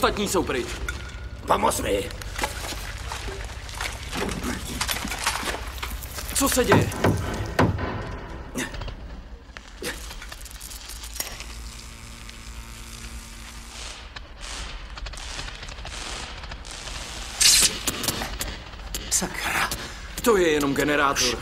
Ostatní jsou pryč. Pomoz mi. Co se děje? Sakra. To je jenom generátor.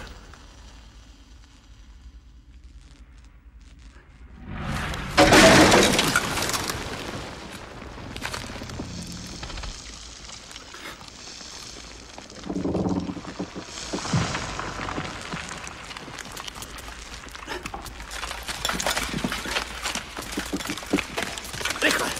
Rychle.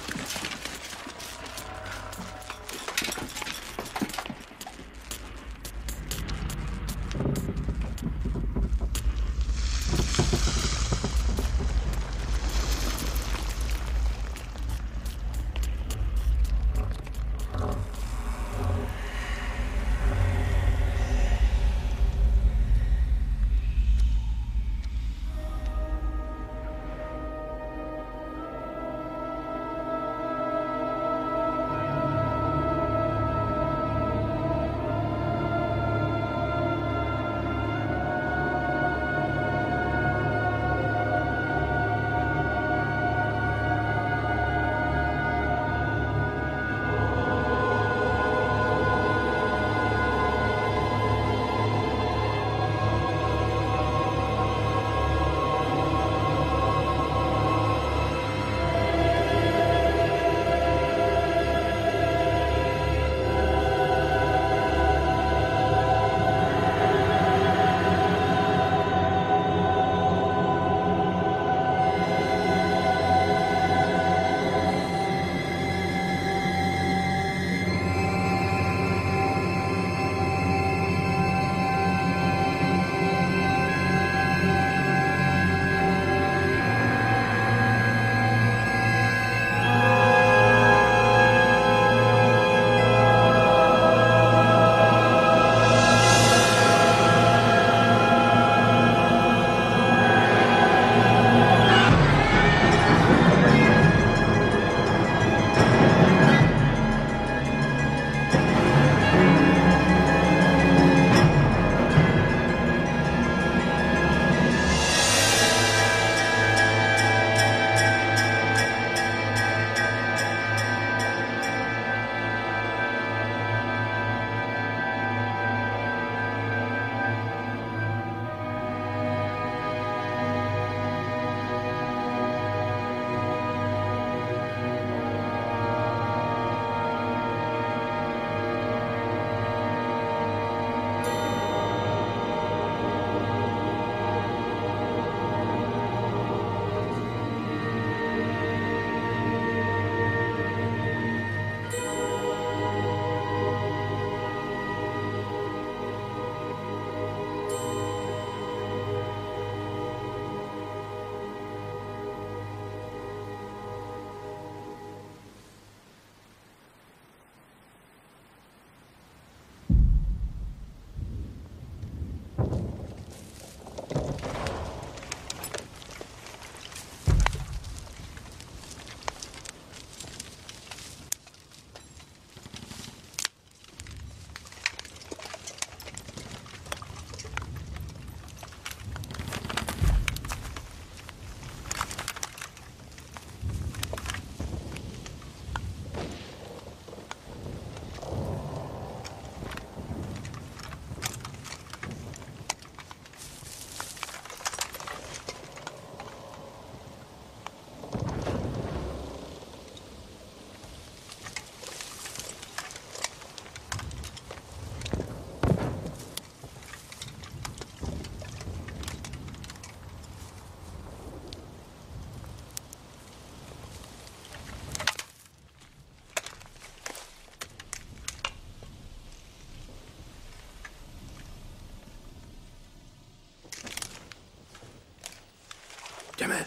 Jdeme.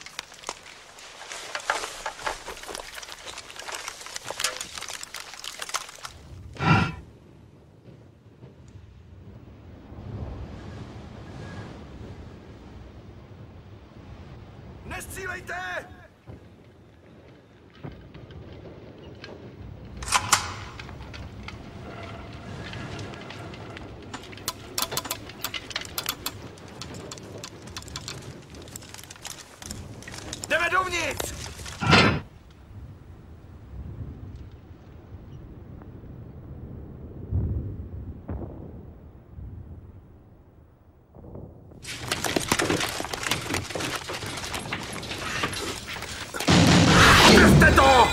Nestřílejte! Dovnitř! Držte to!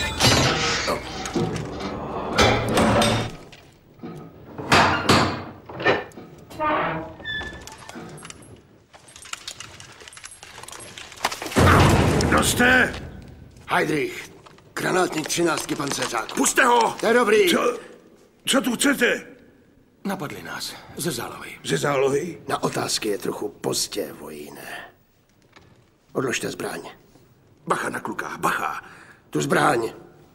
Kdo jste? Heidrich, granátník 13 pancéřáku. Puste ho! To je dobrý. Co tu chcete? Napadli nás. Ze zálohy. Ze zálohy? Na otázky je trochu pozdě, vojíne. Odložte zbraň. Bacha na kluka, bacha. Tu zbraň.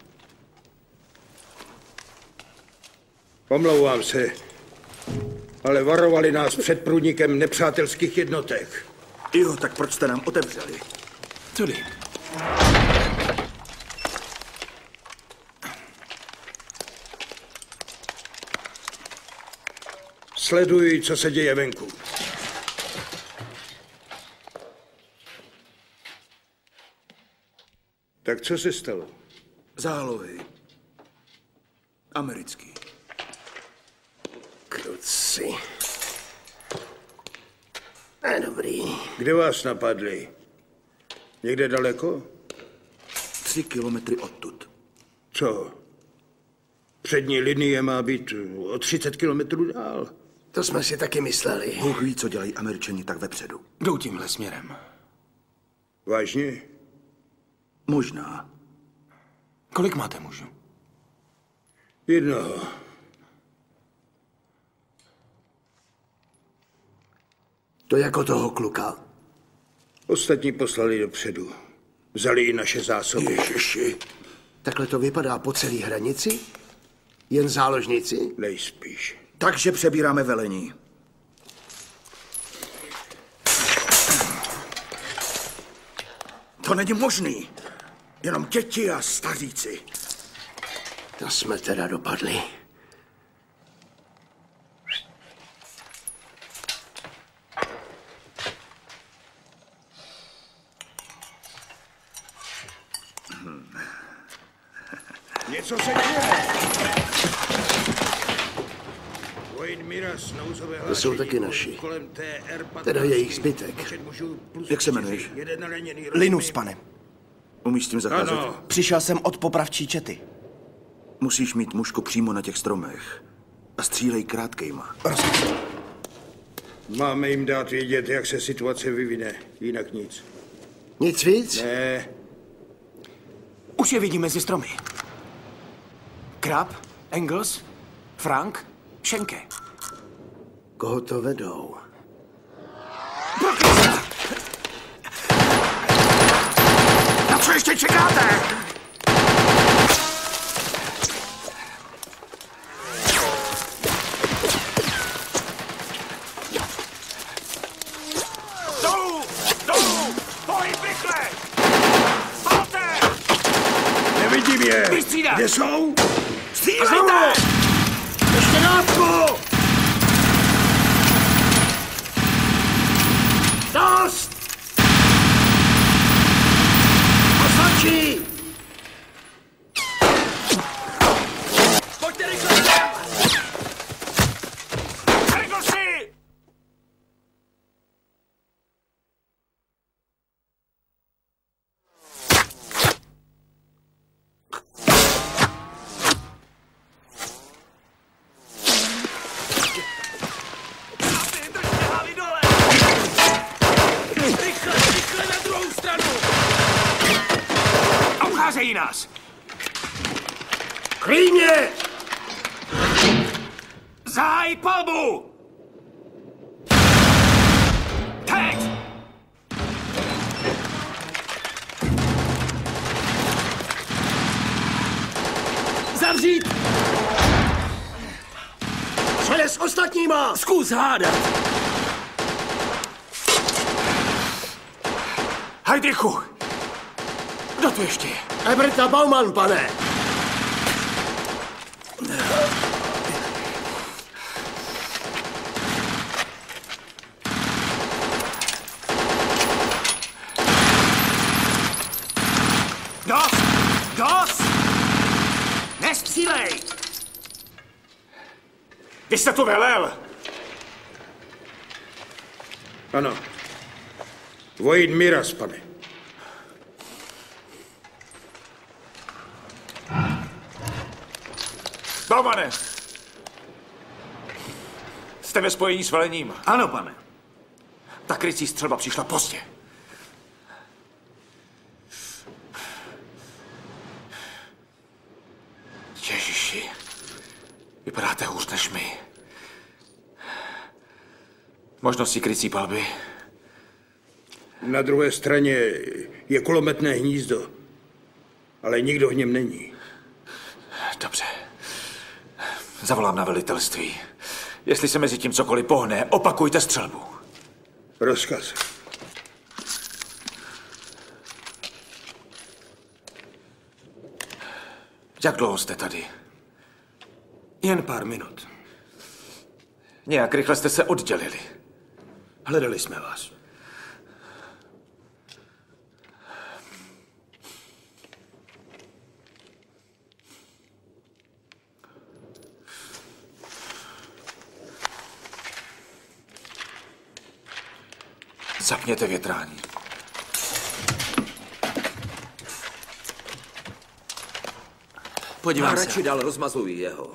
Omlouvám se, ale varovali nás před průnikem nepřátelských jednotek. Jo, tak proč jste nám otevřeli? Tudy. Sleduji, co se děje venku. Tak co se stalo? Zálohy. Americký. Kruci. Dobrý. Kde vás napadli? Někde daleko? 3 kilometry odtud. Co? Přední linie má být o 30 kilometrů dál. To jsme si taky mysleli. Bůh ví, co dělají Američani tak vepředu. Jdou tímhle směrem. Vážně? Možná. Kolik máte mužů? Jednoho. To jako toho kluka. Ostatní poslali dopředu. Vzali i naše zásoby. Ježiši. Takhle to vypadá po celé hranici? Jen záložníci? Nejspíš. Takže přebíráme velení. To není možný. Jenom děti a staříci. To jsme teda dopadli. Něco se děje! Wayne Miras, nouzové hlášení. To jsou taky naši. Kolem TR-15. Teda jejich zbytek. Jak se jmenuješ? Linus, pane. Umíš s tím zacházet? Ano. Přišel jsem od popravčí čety. Musíš mít mužku přímo na těch stromech. A střílej krátkejma. Máme jim dát vědět, jak se situace vyvine. Jinak nic. Nic víc? Ne, Už je vidím mezi stromy. Krab, Engels, Frank, Schenke. Koho to vedou? Na co ještě čekáte? Dolů! Dolů! Pohyb rychle! Palte! nevidím je. Vystřídat! Kde jsou? Střílejte! Ještě dávku! Dost! Označí! Pojďte rychle! Engelsi! Držte hlavy dole! Rychle, rychle na druhou stranu! Obcházejí nás! Klíně! Zaháj palbu! Teď! Zavřít! Co je s ostatníma? Zkus hádat! Heidrichu! Kdo tu ještě je? Eberta Baumann, pane! Vy jste tu velel! Ano. Vojit Miraz, pane. Balmane! Jste ve spojení s velením. Ano, pane. Ta krycí střelba přišla pozdě. Ježiši, vypadáte hůř než my. Možnosti krycí palby. Na druhé straně je kulometné hnízdo, ale nikdo v něm není. Dobře. Zavolám na velitelství. Jestli se mezi tím cokoliv pohne, opakujte střelbu. Rozkaz. Jak dlouho jste tady? Jen pár minut. Nějak rychle jste se oddělili. Hledali jsme vás. Zapněte větrání. Podívám se. Radši dál rozmazují jeho.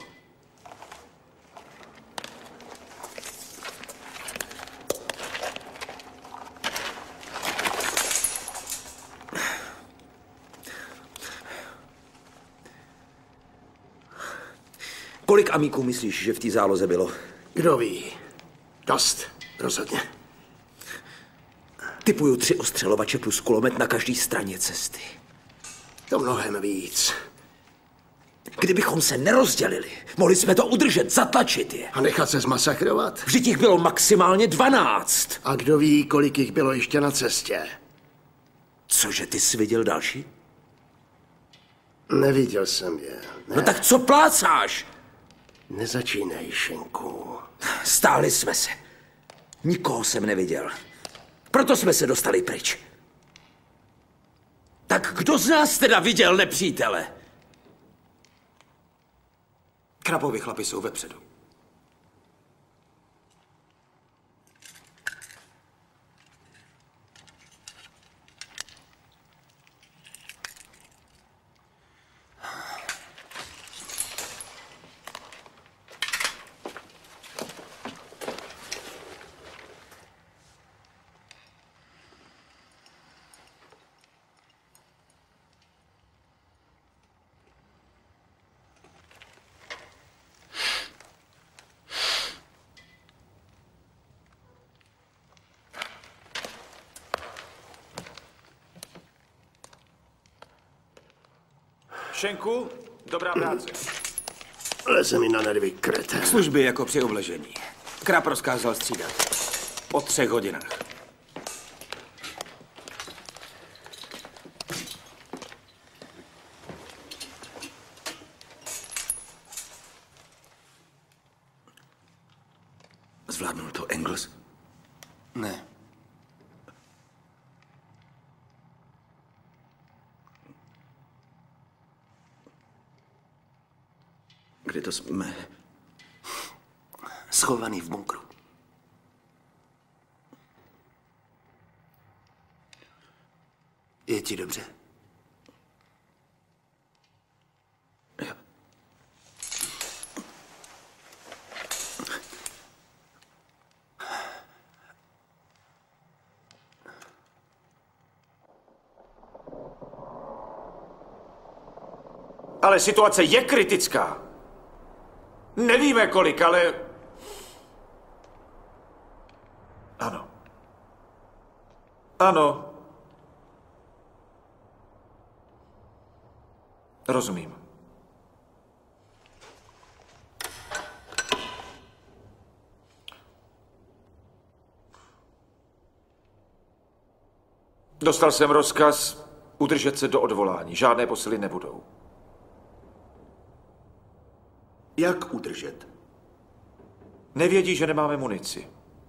Kolik amíků myslíš, že v té záloze bylo? Kdo ví? Dost, rozhodně. Typuju 3 ostřelovače plus kulomet na každé straně cesty. To mnohem víc. Kdybychom se nerozdělili, mohli jsme to udržet, zatlačit je. A nechat se zmasakrovat? Vždyť jich bylo maximálně 12. A kdo ví, kolik jich bylo ještě na cestě? Cože, ty jsi viděl další? Neviděl jsem je. Ne, No tak co plácáš? nezačínej, Šenku. Stáli jsme se. Nikoho jsem neviděl. Proto jsme se dostali pryč. Tak kdo z nás teda viděl nepřítele? Krapovi chlapi jsou vepředu. Šenku, dobrá práce. Leze mi na nervy, krete. Služby jako při obležení. Krap rozkázal střídat. Po 3 hodinách. Zvládnul to Engels? Ne. Kde to jsme? Schovaný v bunkru. Je ti dobře? Jo. Ale situace je kritická. Nevíme kolik, ale... Ano. Ano. Rozumím. Dostal jsem rozkaz udržet se do odvolání. Žádné posily nebudou. Jak udržet? Nevědí, že nemáme munici.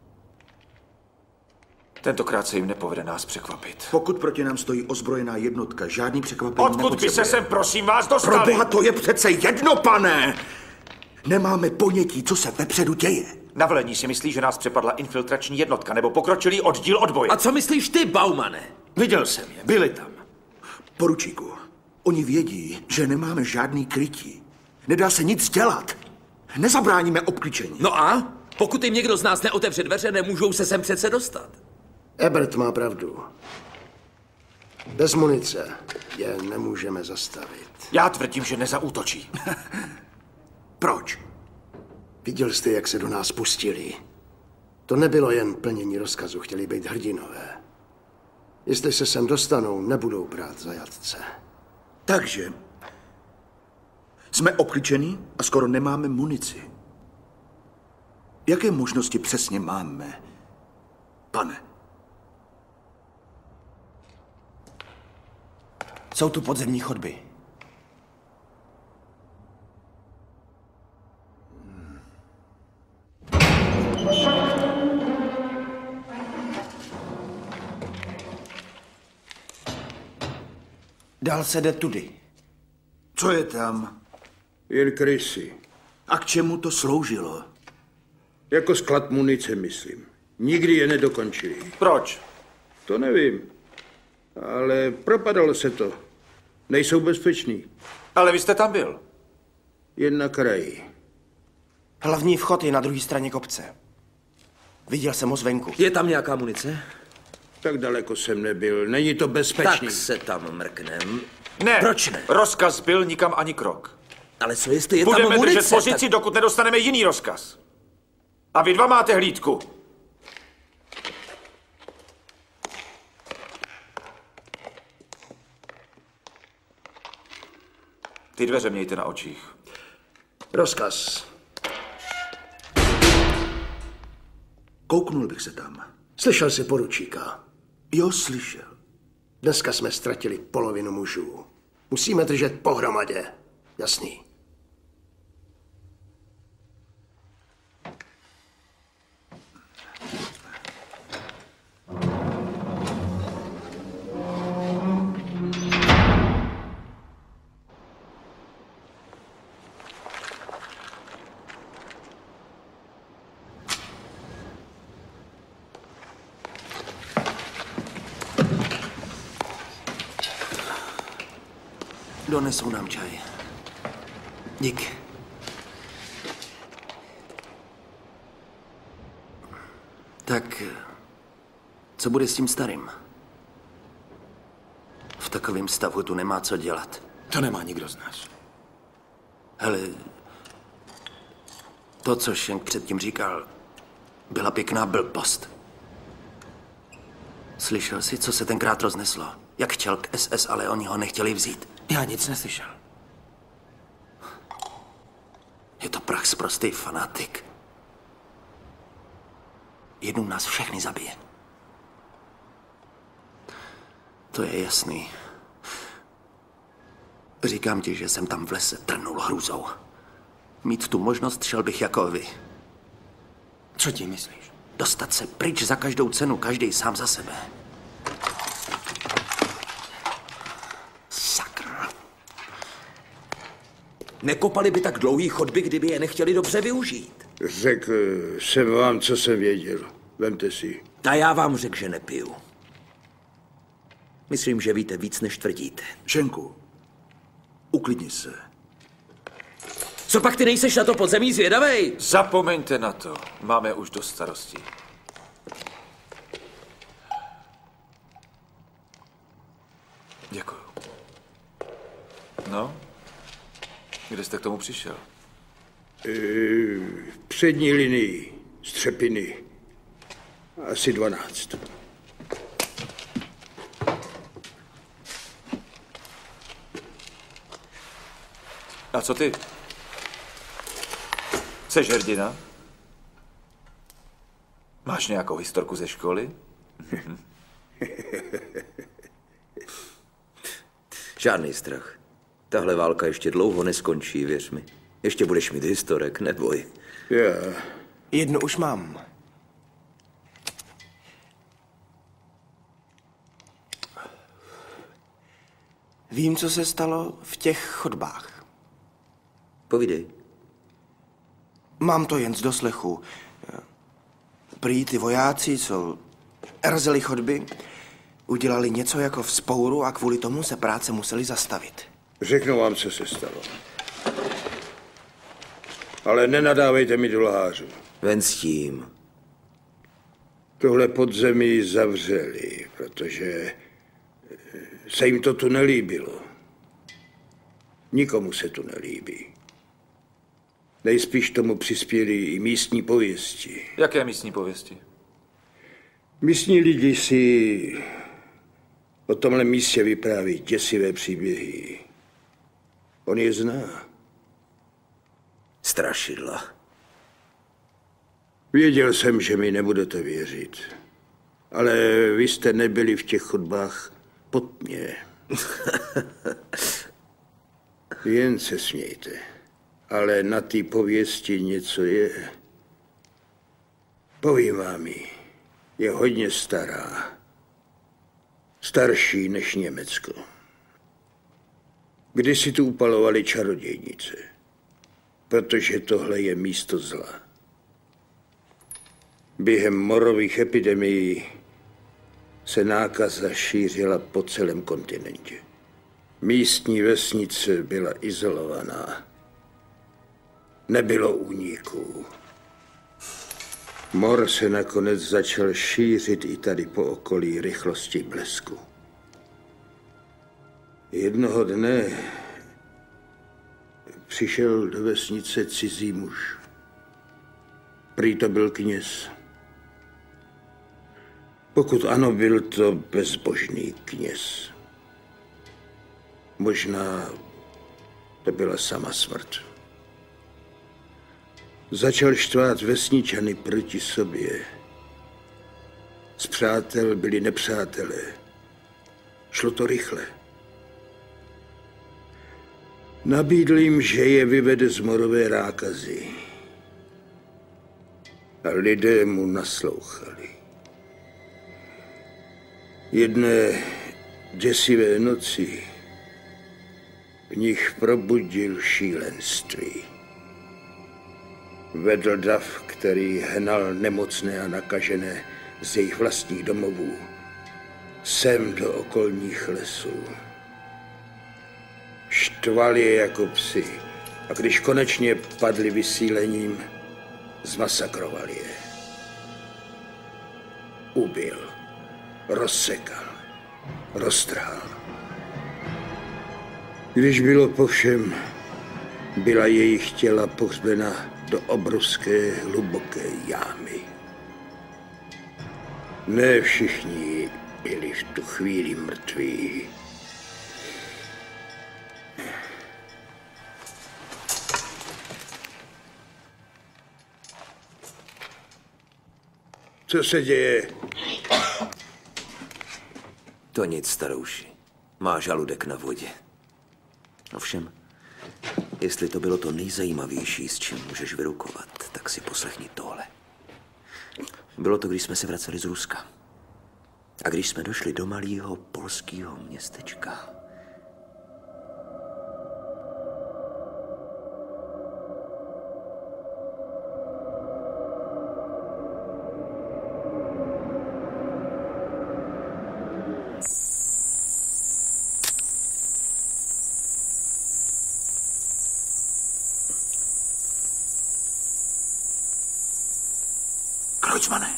Tentokrát se jim nepovede nás překvapit. Pokud proti nám stojí ozbrojená jednotka, žádný překvapení Odkud by se nepotřebuje. sem, prosím vás, dostali? Proboha, to je přece jedno, pane! Nemáme ponětí, co se vepředu děje. Na velení si myslí, že nás přepadla infiltrační jednotka nebo pokročilý oddíl odboje. A co myslíš ty, Baumane? Viděl jsem je, byli tam. Poručíku, oni vědí, že nemáme žádný krytí. Nedá se nic dělat. Nezabráníme obklíčení. No a? Pokud jim někdo z nás neotevře dveře, nemůžou se sem přece dostat. Ebert má pravdu. Bez munice je nemůžeme zastavit. Já tvrdím, že nezaútočí. Proč? Viděl jste, jak se do nás pustili. To nebylo jen plnění rozkazu, chtěli být hrdinové. Jestli se sem dostanou, nebudou brát zajatce. Takže jsme obklíčení a skoro nemáme munici. Jaké možnosti přesně máme, pane? Jsou tu podzemní chodby. Dál se jde tudy. Co je tam? Jen krysy. A k čemu to sloužilo? Jako sklad munice, myslím. Nikdy je nedokončili. Proč? To nevím. Ale propadalo se to. Nejsou bezpeční. Ale vy jste tam byl. Jen na kraji. Hlavní vchod je na druhé straně kopce. Viděl jsem ho zvenku. Je tam nějaká munice? Tak daleko jsem nebyl. Není to bezpečný. Tak se tam mrknem. Ne. Proč ne? Rozkaz byl nikam ani krok. Ale co jestli je Budeme tam munice? držet pozici, dokud nedostaneme jiný rozkaz. A vy dva máte hlídku. Ty dveře mějte na očích. Rozkaz. Kouknul bych se tam. Slyšel jsi poručíka. Jo, slyšel. Dneska jsme ztratili polovinu mužů. Musíme držet pohromadě. Jasný. Donesou nám čaj. Dík. Tak, co bude s tím starým? V takovém stavu tu nemá co dělat. To nemá nikdo z nás. Hele, to, co Schenk předtím říkal, byla pěkná blbost. Slyšel jsi, co se tenkrát rozneslo? Jak chtěl k SS, ale oni ho nechtěli vzít. Já nic neslyšel. Je to prach sprostý fanatik. Jednou nás všechny zabije. To je jasný. Říkám ti, že jsem tam v lese trnul hrůzou. Mít tu možnost šel bych jako vy. Co tím myslíš? Dostat se pryč za každou cenu, každý sám za sebe. Sakr. Nekopali by tak dlouhý chodby, kdyby je nechtěli dobře využít. Řekl jsem vám, co jsem věděl. Vemte si. A já vám řekl, že nepiju. Myslím, že víte víc, než tvrdíte. Schenku, uklidni se. Co pak ty nejseš na to podzemí zvědavej? Zapomeňte na to. Máme už dost starostí. Děkuju. No? Kde jste k tomu přišel? Přední linii. Střepiny. Asi 12. A co ty? Jseš hrdina? Máš nějakou historku ze školy? Žádný strach. Tahle válka ještě dlouho neskončí, věř mi. Ještě budeš mít historek, neboj. Já. Jednu už mám. Vím, co se stalo v těch chodbách. Povídej. Mám to jen z doslechu. Prý ty vojáci, co razili chodby, udělali něco jako vzpouru a kvůli tomu se práce museli zastavit. Řeknu vám, co se stalo. Ale nenadávejte mi do lhářů. Ven s tím. Tohle podzemí zavřeli, protože se jim to tu nelíbilo. Nikomu se tu nelíbí. Nejspíš tomu přispěli i místní pověsti. Jaké místní pověsti? Místní lidi si o tomhle místě vypráví děsivé příběhy. On je zná. Strašidla. Věděl jsem, že mi nebudete věřit. Ale vy jste nebyli v těch chodbách pod mě. Jen se smějte. Ale na té pověsti něco je. Povím vám ji. Je hodně stará. Starší než Německo. Kdysi tu upalovali čarodějnice. Protože tohle je místo zla. Během morových epidemií se nákaza šířila po celém kontinentě. Místní vesnice byla izolovaná. Nebylo úniků. Mor se nakonec začal šířit i tady po okolí rychlostí blesku. Jednoho dne přišel do vesnice cizí muž. Prý to byl kněz. Pokud ano, byl to bezbožný kněz. Možná to byla sama smrt. Začal štvát vesničany proti sobě. Z přátel byli nepřátelé. Šlo to rychle. Nabídl jim, že je vyvede z morové rákazy. A lidé mu naslouchali. Jedné děsivé noci v nich probudil šílenství. Vedl dav, který hnal nemocné a nakažené z jejich vlastních domovů sem do okolních lesů. Štval je jako psi a když konečně padli vysílením, zmasakroval je. Ubil, rozsekal, roztrhal. Když bylo po všem, byla jejich těla pohřbena do obrovské hluboké jámy. Ne všichni byli v tu chvíli mrtví. Co se děje? To nic, starouši. Má žaludek na vodě. Ovšem, jestli to bylo to nejzajímavější, s čím můžeš vyrukovat, tak si poslechni tohle. Bylo to, když jsme se vraceli z Ruska. A když jsme došli do malého polského městečka. Kreutzmane.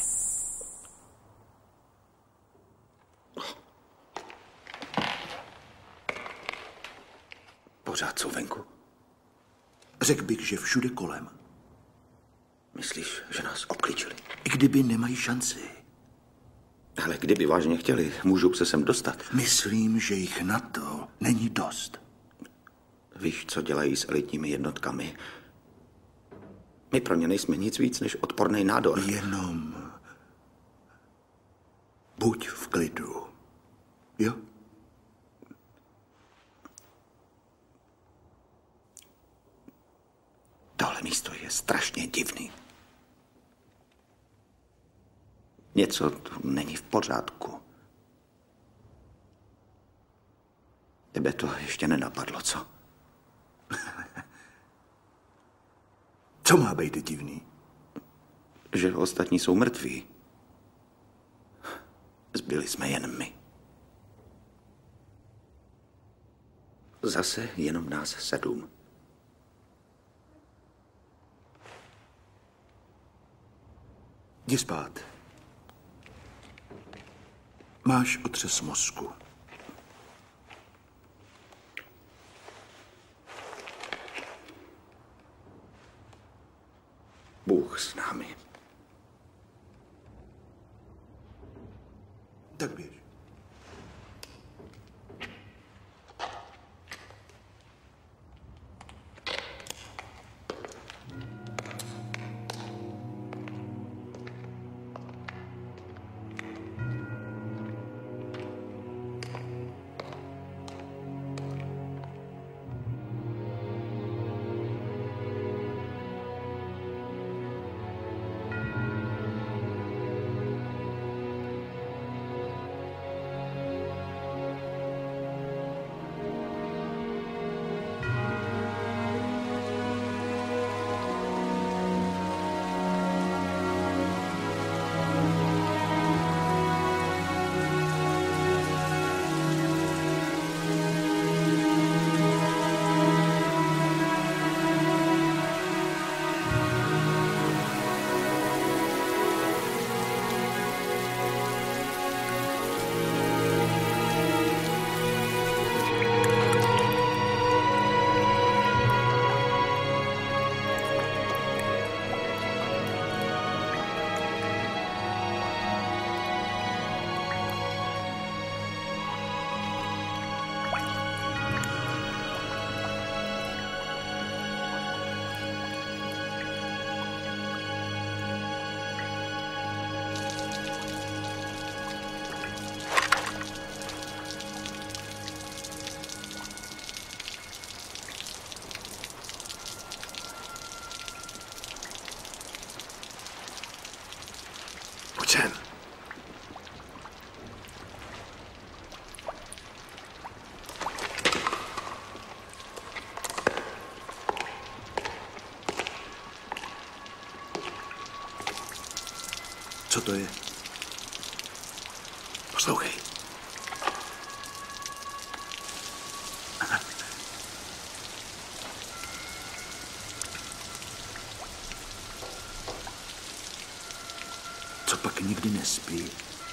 Pořád jsou venku. Řekl bych, že všude kolem. Myslíš, že nás obklíčili? I kdyby nemají šanci. Ale kdyby vážně chtěli, můžou se sem dostat. Myslím, že jich na to není dost. Víš, co dělají s elitními jednotkami? My pro ně nejsme nic víc než odporný nádor. Jenom buď v klidu. Jo? Tohle místo je strašně divný. Něco tu není v pořádku. Tebe to ještě nenapadlo, co? Co má být divný? Že ostatní jsou mrtví. Zbyli jsme jen my. Zase jenom nás 7. Jdi spát. Máš otřes mozku. Bůh s námi. Tak běž. Pojď sem. Co to je? Poslouchej. Co pak nikdy nespí?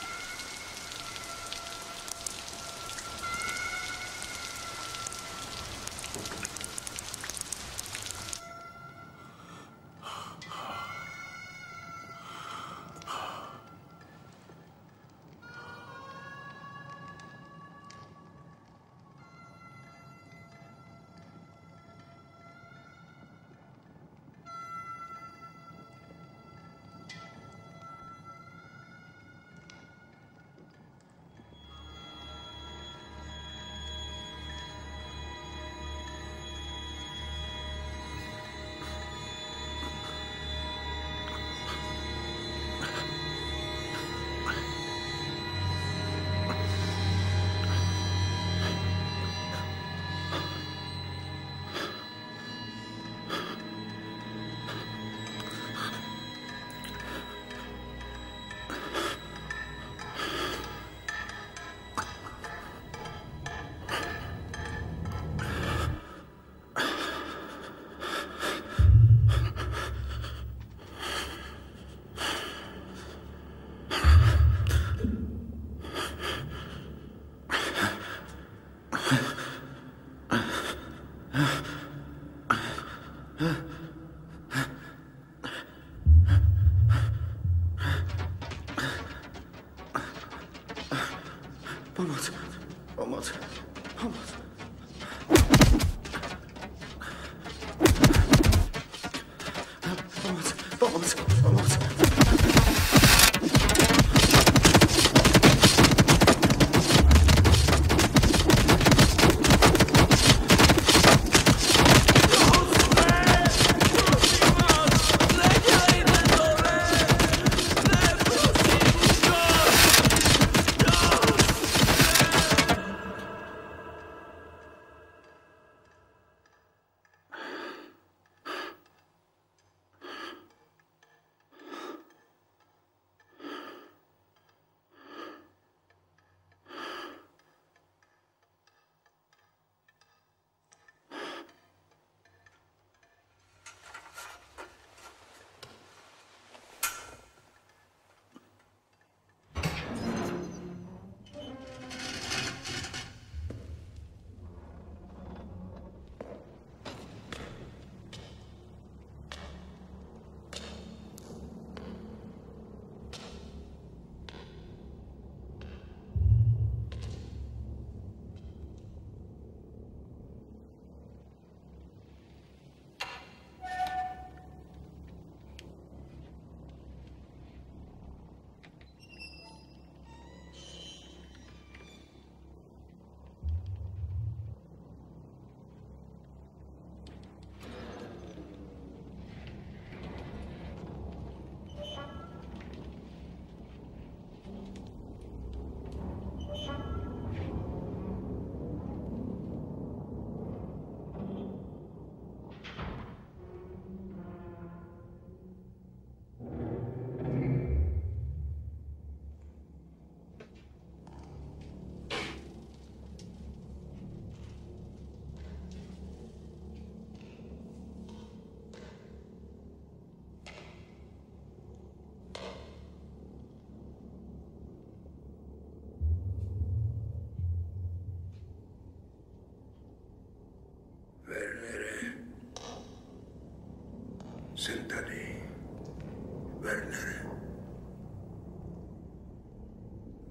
Pomoc. Pomoc. Pomoc. Pomoc. Pomoc. Pomoc.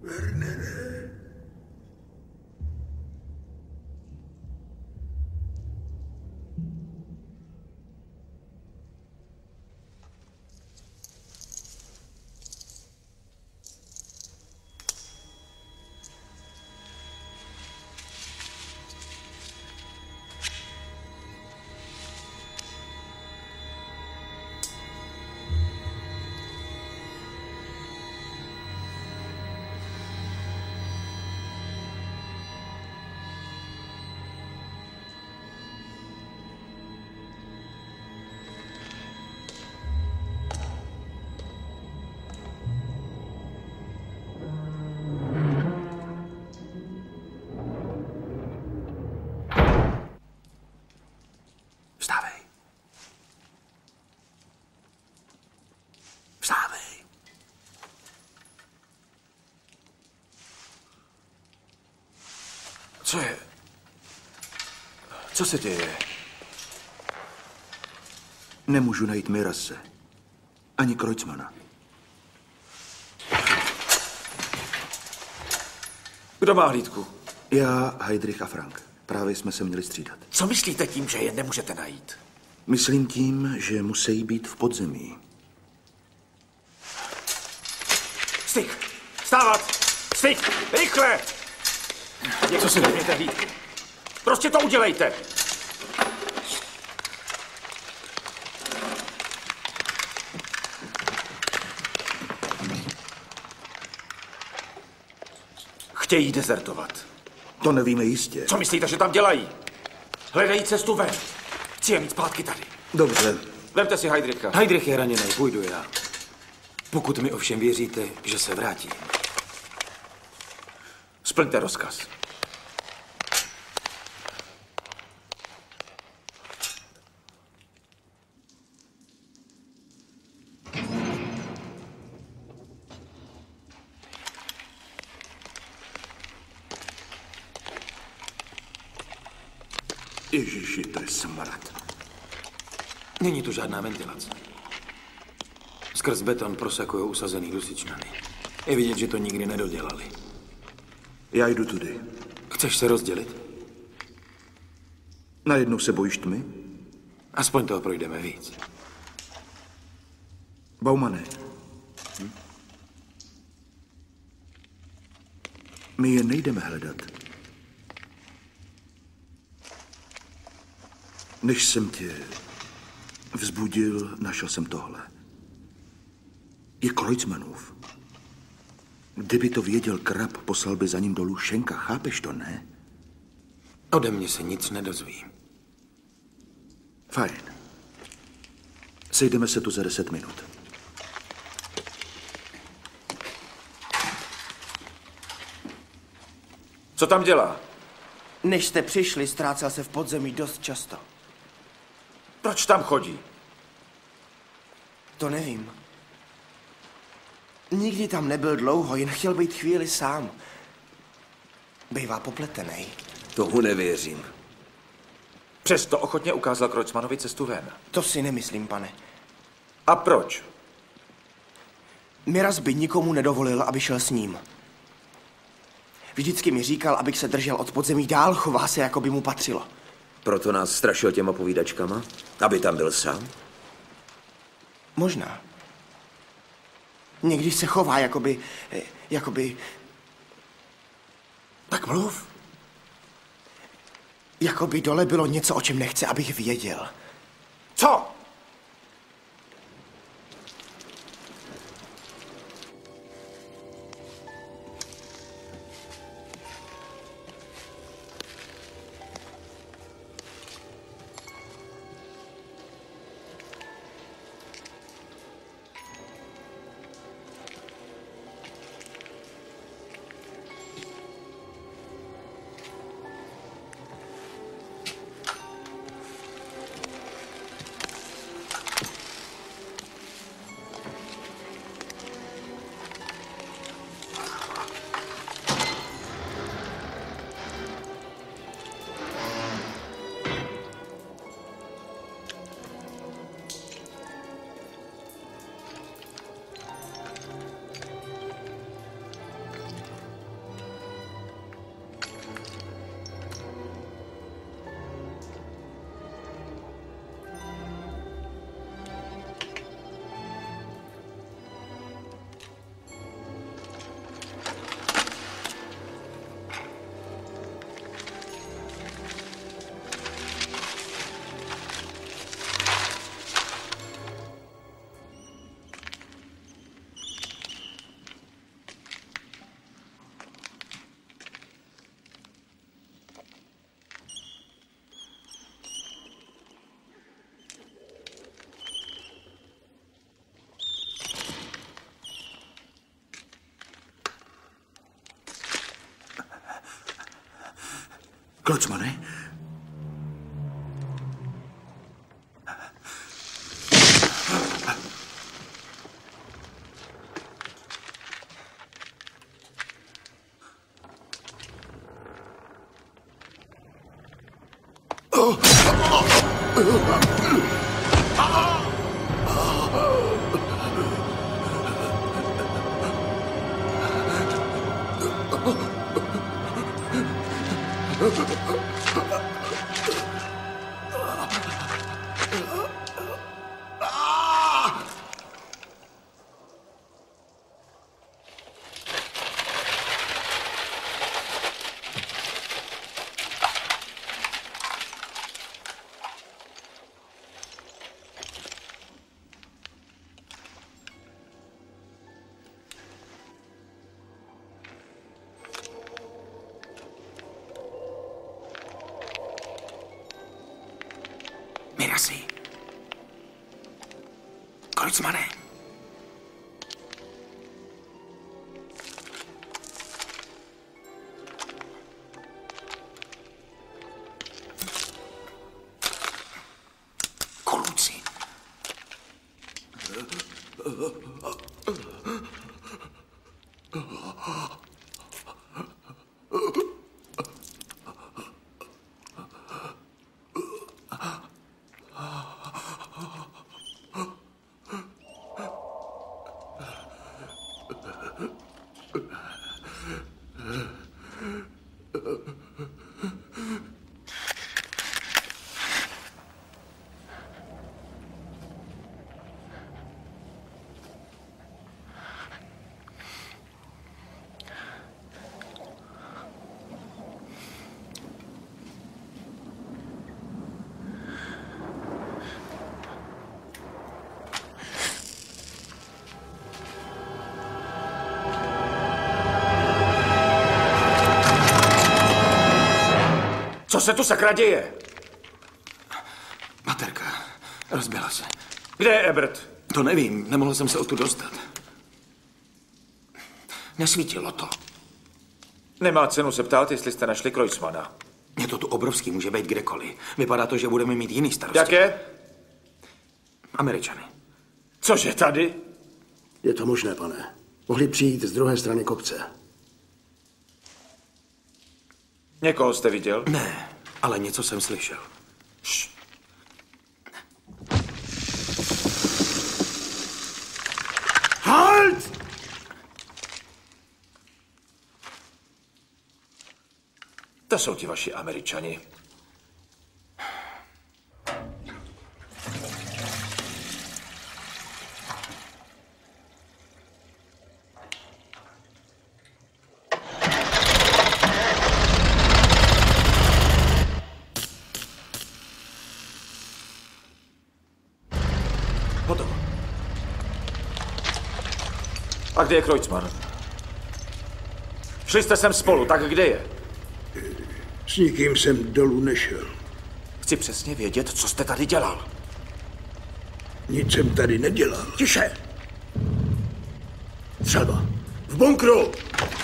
Wernere. Co je? Co se děje? Nemůžu najít Mirase. Ani Kreutzmana. Kdo má hlídku? Já, Heidrich a Frank. Právě jsme se měli střídat. Co myslíte tím, že je nemůžete najít? Myslím tím, že musí být v podzemí. Styk! Vstávat! Styk! Rychle! Co si vezměte hlídku? Prostě to udělejte! Chtějí dezertovat. To nevíme jistě. Co myslíte, že tam dělají? Hledají cestu ven. Chci je mít zpátky tady. Dobře. Vemte si Heidricha. Heidrich je raněný, půjdu já. Pokud mi ovšem věříte, že se vrátí. Splňte rozkaz. Ježiši, to je smrad. Není tu žádná ventilace. Skrz beton prosakují usazený dusičnany. Je vidět, že to nikdy nedodělali. Já jdu tudy. Chceš se rozdělit? Najednou se bojíš tmy? Aspoň toho projdeme víc. Baumane. My je nejdeme hledat. Než jsem tě vzbudil, našel jsem tohle. Je Kreutzmanův. Kdyby to věděl Krab, poslal by za ním dolů Šenka. Chápeš to, ne? Ode mě se nic nedozví. Fajn. Sejdeme se tu za 10 minut. Co tam dělá? Než jste přišli, ztrácel se v podzemí dost často. Proč tam chodí? To nevím. Nikdy tam nebyl dlouho, jen chtěl být chvíli sám. Bývá popletený. Tomu nevěřím. Přesto ochotně ukázal Kreutzmanovi cestu ven. To si nemyslím, pane. A proč? Miras by nikomu nedovolil, aby šel s ním. Vždycky mi říkal, abych se držel od podzemí dál, chová se, jako by mu patřilo. Proto nás strašil těma povídačkama? Aby tam byl sám? Možná. Někdy se chová, jakoby... Tak mluv. Jakoby dole bylo něco, o čem nechce, abych věděl. Co? Kreutzmane? Mirasi. Kreutzmane. Kluci. Co se tu sakra děje? Baterka rozbila se. Kde je Ebert? To nevím, nemohl jsem se odtud dostat. Nesvítilo to. Nemá cenu se ptát, jestli jste našli Kreutzmana. Je to tu obrovský, může být kdekoliv. Vypadá to, že budeme mít jiný starosti. Jaké? Američany. Cože tady? Je to možné, pane. Mohli přijít z druhé strany kopce. Někoho jste viděl? Ne, ale něco jsem slyšel. Šš. Halt! To jsou ti vaši Američani. Hotovo. A kde je Kreutzmann? Šli jste sem spolu, tak kde je? S nikým jsem dolů nešel. Chci přesně vědět, co jste tady dělal. Nic jsem tady nedělal. Tiše! Střelba. V bunkru!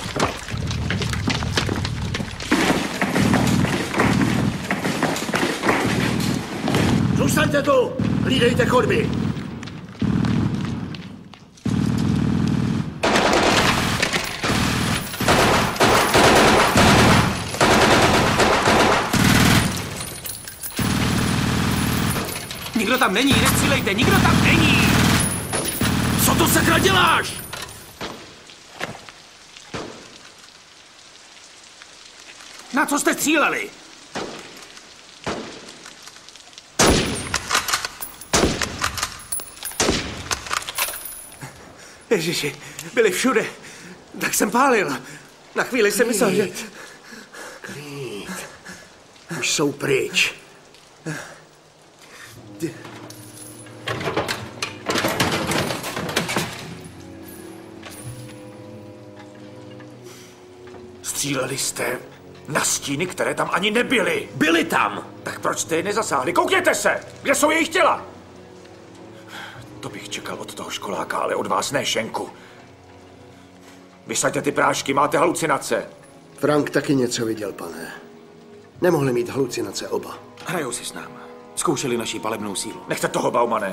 Zůstaňte tu! Hlídejte chodby! Nikdo tam není, nestřílejte, nikdo tam není! Co to sakra děláš? Na co jste stříleli? Ježiši, byli všude. Tak jsem pálil. Na chvíli jsem myslel, že... Klid. Už jsou pryč. Stříleli jste na stíny, které tam ani nebyly. Byli tam! Tak proč jste je nezasáhli? Koukněte se! Kde jsou jejich těla? To bych čekal od toho školáka, ale od vás ne, Šenku. Vysaďte ty prášky, máte halucinace. Frank taky něco viděl, pane. Nemohli mít halucinace oba. Hrajou si s náma. Zkoušeli naši palebnou sílu. Nechte toho, Baumane.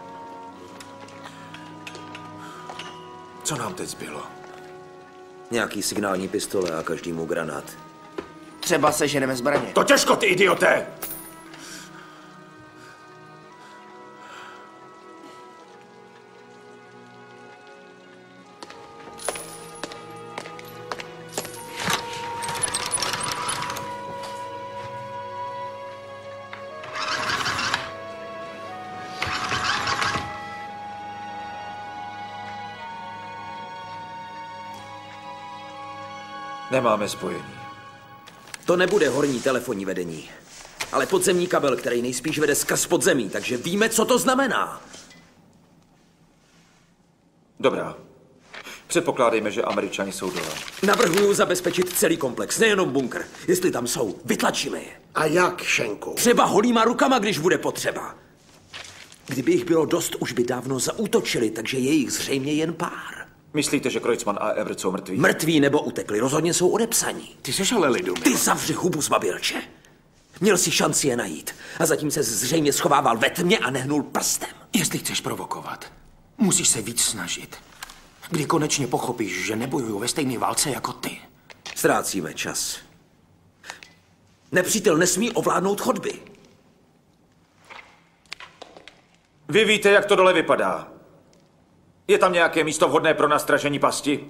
Co nám teď zbylo? Nějaký signální pistole a každému granát. Třeba seženeme zbraně. To těžko, ty idioté! Nemáme spojení. To nebude horní telefonní vedení, ale podzemní kabel, který nejspíš vede skrz podzemí, takže víme, co to znamená. Dobrá. Předpokládejme, že Američani jsou dole. Navrhuju zabezpečit celý komplex, nejenom bunkr. Jestli tam jsou, vytlačíme je. A jak, Šenku? Třeba holýma rukama, když bude potřeba. Kdyby jich bylo dost, už by dávno zaútočili, takže je jich zřejmě jen pár. Myslíte, že Kreutzmann a Everett jsou mrtví? Mrtví nebo utekli, rozhodně jsou odepsaní. Ty seš ale lidu. Ty zavři hubu, zbabělče. Měl si šanci je najít a zatím se zřejmě schovával ve tmě a nehnul prstem. Jestli chceš provokovat, musíš se víc snažit. Kdy konečně pochopíš, že nebojuju ve stejné válce jako ty. Ztrácíme čas. Nepřítel nesmí ovládnout chodby. Vy víte, jak to dole vypadá. Je tam nějaké místo vhodné pro nastražení pasti?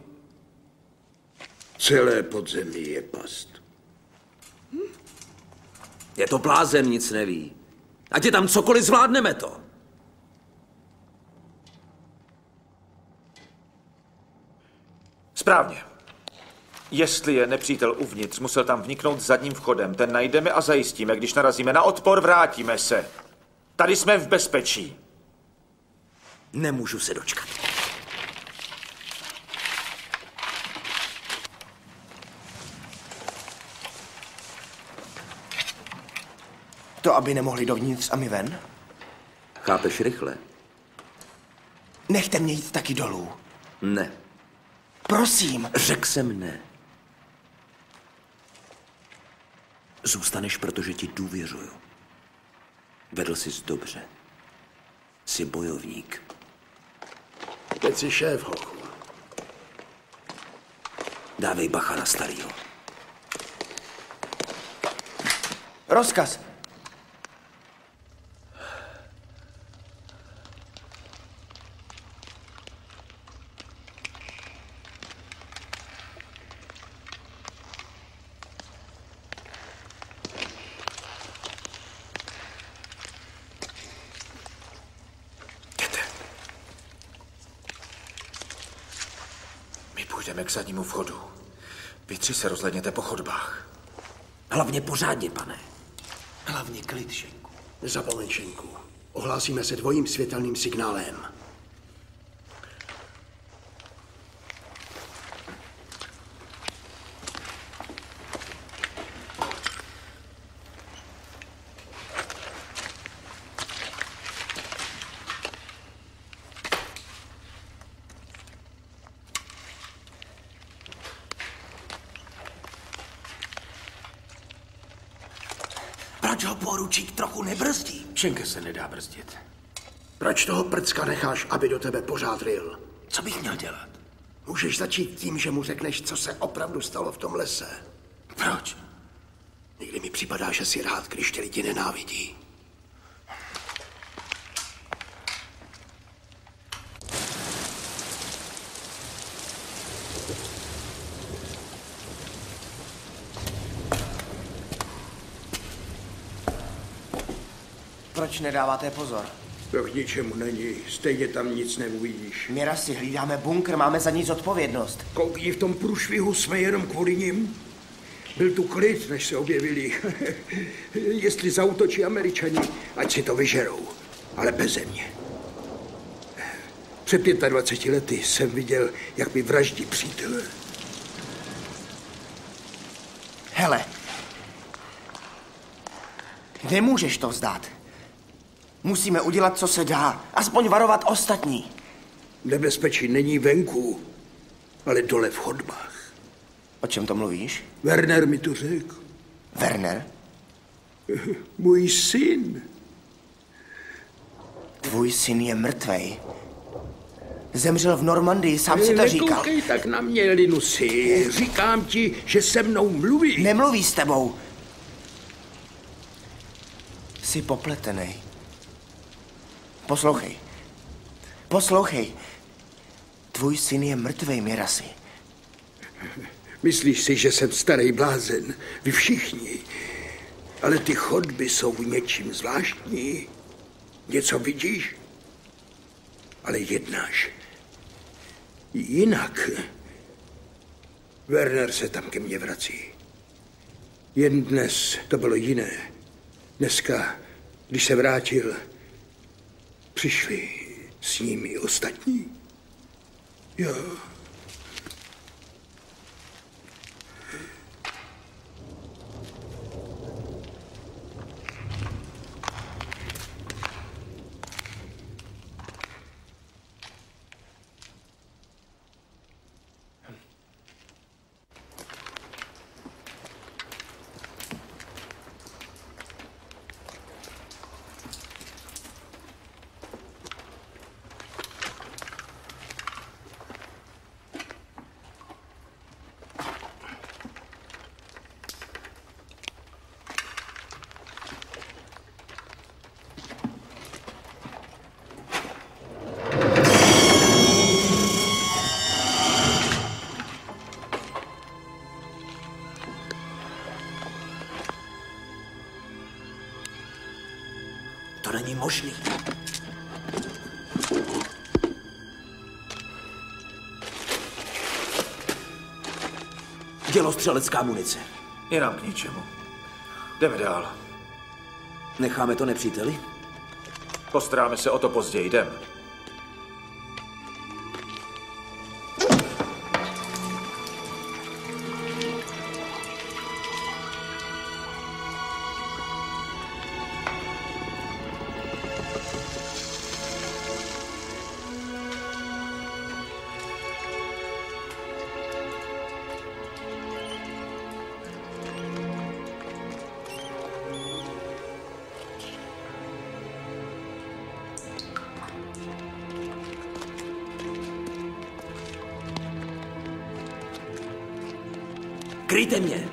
Celé podzemí je past. Je to blázen, nic neví. Ať je tam cokoliv, zvládneme to. Správně. Jestli je nepřítel uvnitř, musel tam vniknout zadním vchodem. Ten najdeme a zajistíme. Když narazíme na odpor, vrátíme se. Tady jsme v bezpečí. Nemůžu se dočkat. To, aby nemohli dovnitř a my ven? Chápeš rychle? Nechte mě jít taky dolů. Ne. Prosím. Řekl jsem ne. Zůstaneš, protože ti důvěřuju. Vedl jsi dobře. Jsi bojovník. Teď jsi šéf, hochu. Dávej bacha na starýho. Rozkaz. Půjdeme k zadnímu vchodu. Vy tři se rozhlédněte po chodbách. Hlavně pořádně, pane. Hlavně klid, Šenku. Nezapomeň, Šenku. Ohlásíme se dvojím světelným signálem. Proč ho poručík trochu nebrzdí? Šenke se nedá brzdit. Proč toho prcka necháš, aby do tebe pořád ryl? Co bych měl dělat? Můžeš začít tím, že mu řekneš, co se opravdu stalo v tom lese. Proč? Někdy mi připadá, že jsi rád, když tě lidi nenávidí. Proč nedáváte pozor? To k ničemu není, stejně tam nic neuvidíš. Měra si hlídáme bunkr, máme za nic odpovědnost. Koukni, v tom průšvihu jsme jenom kvůli nim. Byl tu klid, než se objevili. Jestli zaútočí Američani, ať si to vyžerou, ale beze mě. Před 25 lety jsem viděl, jak mi vraždí přítele. Hele, nemůžeš to vzdát. Musíme udělat, co se dá. Aspoň varovat ostatní. Nebezpečí není venku, ale dole v chodbách. O čem to mluvíš? Werner mi to řekl. Werner? Můj syn. Tvůj syn je mrtvej. Zemřel v Normandii, sám si to říkal. Nekoukej tak na mě, Linusy. Říkám ti, že se mnou mluví. Nemluví s tebou. Jsi popletenej. Poslouchej. Poslouchej. Tvůj syn je mrtvej, Mirasi. Myslíš si, že jsem starý blázen? Vy všichni. Ale ty chodby jsou něčím zvláštní. Něco vidíš, ale jednáš jinak. Werner se tam ke mně vrací. Jen dnes to bylo jiné. Dneska, když se vrátil, přišli s ním i ostatní. Jo. To není možný. Dělostřelecká munice. Je nám k ničemu. Jdeme dál. Necháme to nepříteli? Postaráme se o to později, jdem. Kryjte mě!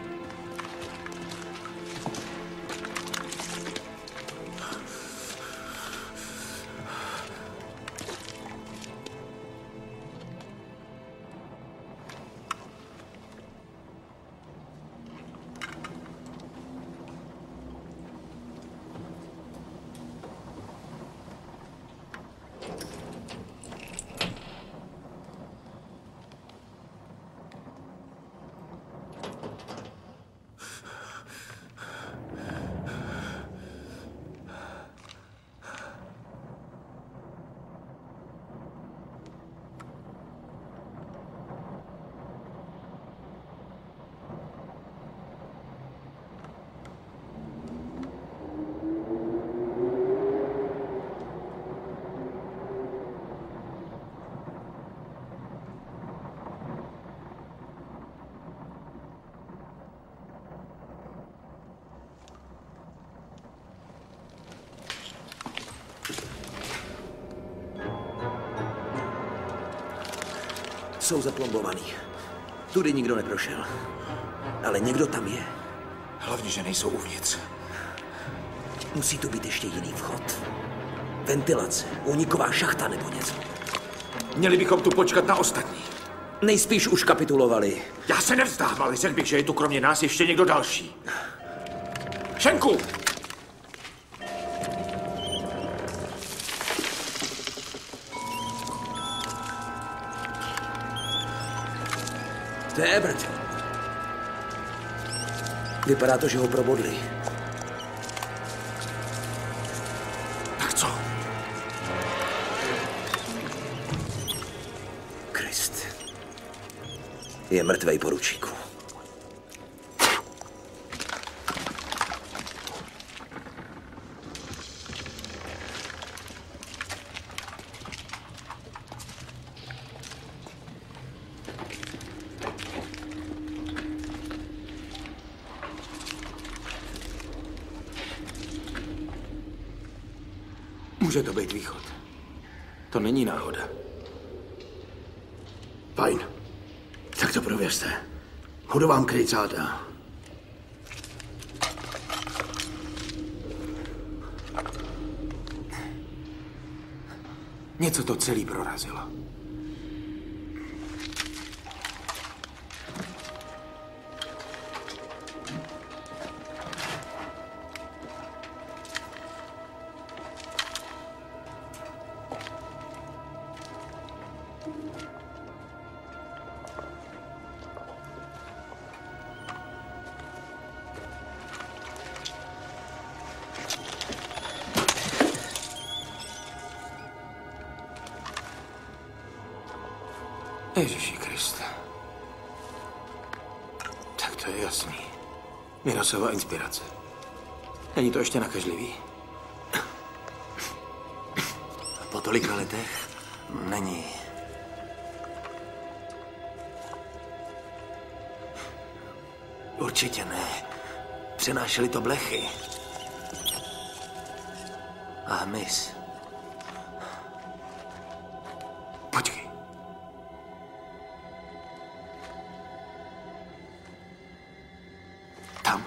Jsou zaplombovaný. Tudy nikdo neprošel. Ale někdo tam je. Hlavně, že nejsou uvnitř. Musí tu být ještě jiný vchod. Ventilace, úniková šachta nebo něco. Měli bychom tu počkat na ostatní. Nejspíš už kapitulovali. Já se nevzdám, ale řekl bych, že je tu kromě nás ještě někdo další. Šenku! To je Ebert. Vypadá to, že ho probodli. Tak co? Krist. Je mrtvej, poručíku. Může to být východ. To není náhoda. Fajn. Tak to prověřte. Budu vám kryt záda. Něco to celý prorazilo. Ježíši Kriste. Tak to je jasný. Mirosova inspirace. Není to ještě nakažlivý? Po tolika letech? Není. Určitě ne. Přenášeli to blechy. A hmyz. Počkej. Tam.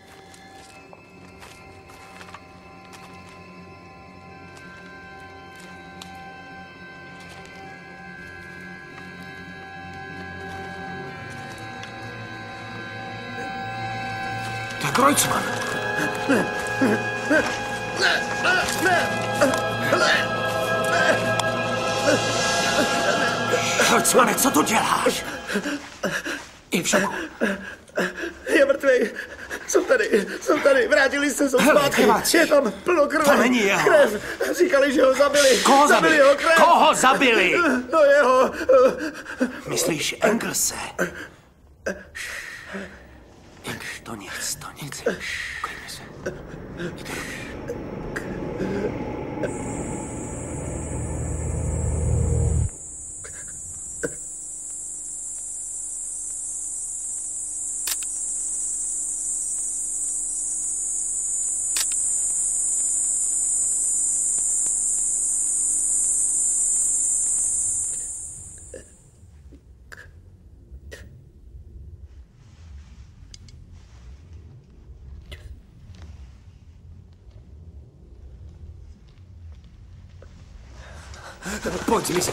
To je Kreutzmann. Kreutzmanne, co tu děláš? Je v šoku. Je mrtvej. Jsou tady, vrátili se, jsou zpátky. Je tam plno krve. To není jeho. Krev. Říkali, že ho zabili. Koho zabili? Ho krev. Koho zabili? No jeho. Myslíš Engelse? To nic. Uklidni se. Je to dobrý. Pojď, zmizí.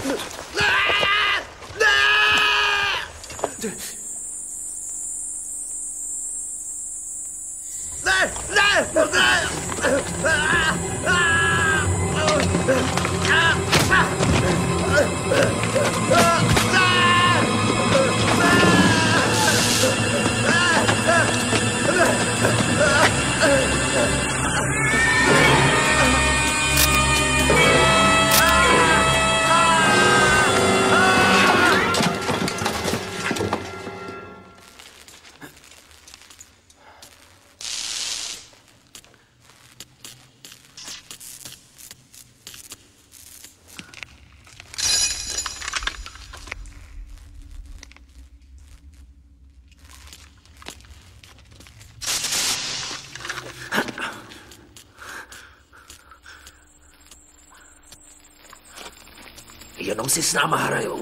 Jenom si s náma hrajou.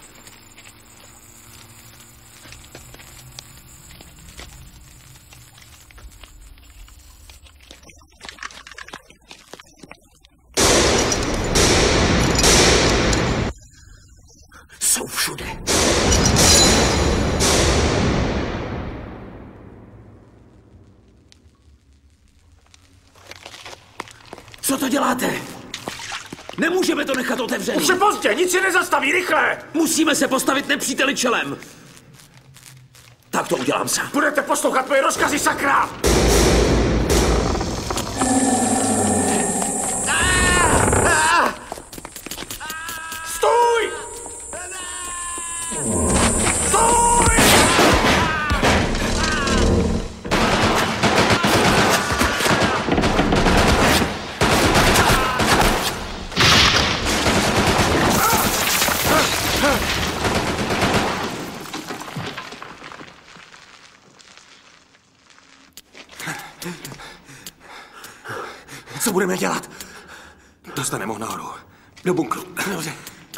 Jsou všude. Co to děláte? Nemůžeme to nechat otevřený. Už je pozdě, nic si nezastaví, rychle! Musíme se postavit nepříteli čelem. Tak to udělám sám. Budete poslouchat moje rozkazy, sakra! Stůj! Stůj! Co budeme dělat? Dostaneme ho nahoru. Do bunkru. Dobře.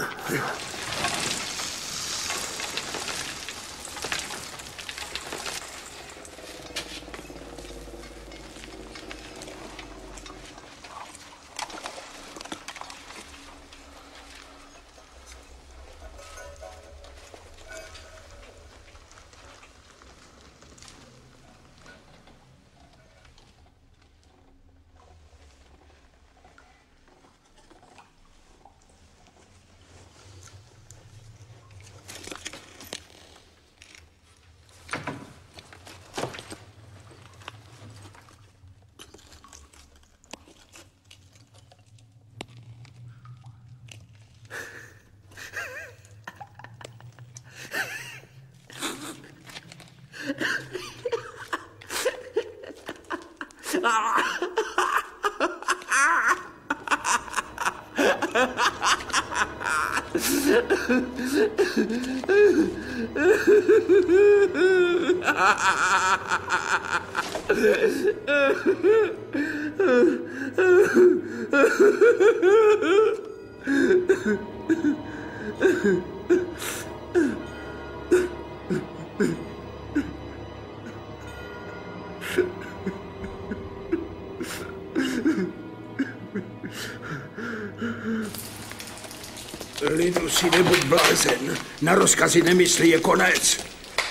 Lidu, si nebuď blázen. Na rozkazy nemyslí, je konec.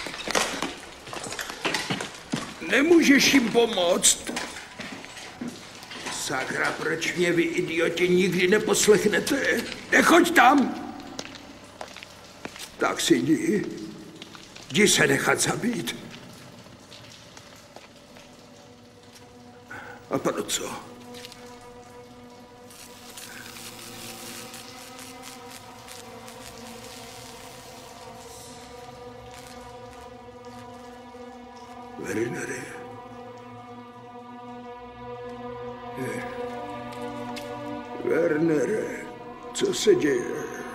Nemůžeš jim pomoct. Sakra, proč mě vy, idioti, nikdy neposlechnete? Nechoď tam! Tak si jdi. Jdi se nechat zabít. A pro co? Wernere. Wernere, co se děje?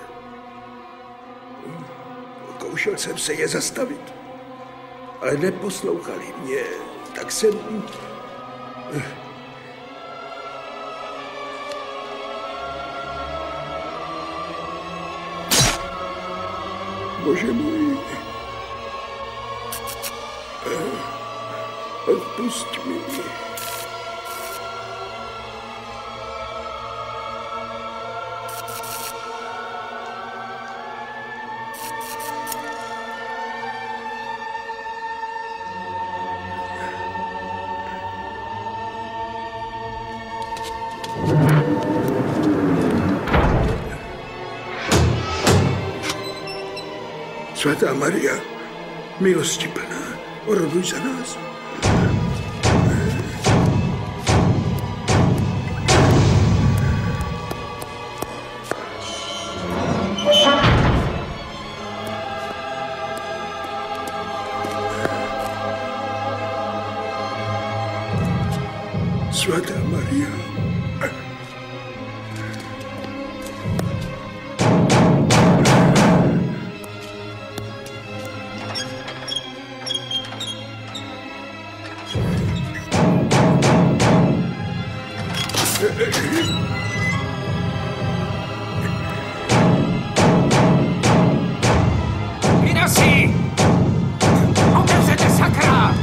Pokoušel jsem se je zastavit, ale neposlouchali mě, tak jsem... Bože můj. Odpusť mi. Svatá Maria, milostiplná, oroduj za nás. Svatá Maria. Minasi! Otevřete, sakra!